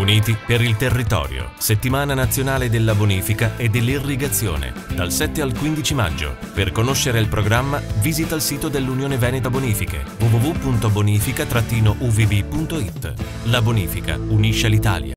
Uniti per il territorio. Settimana nazionale della bonifica e dell'irrigazione, dal 7 al 15 maggio. Per conoscere il programma, visita il sito dell'Unione Veneta Bonifiche, www.bonifica-uvb.it. La bonifica unisce l'Italia.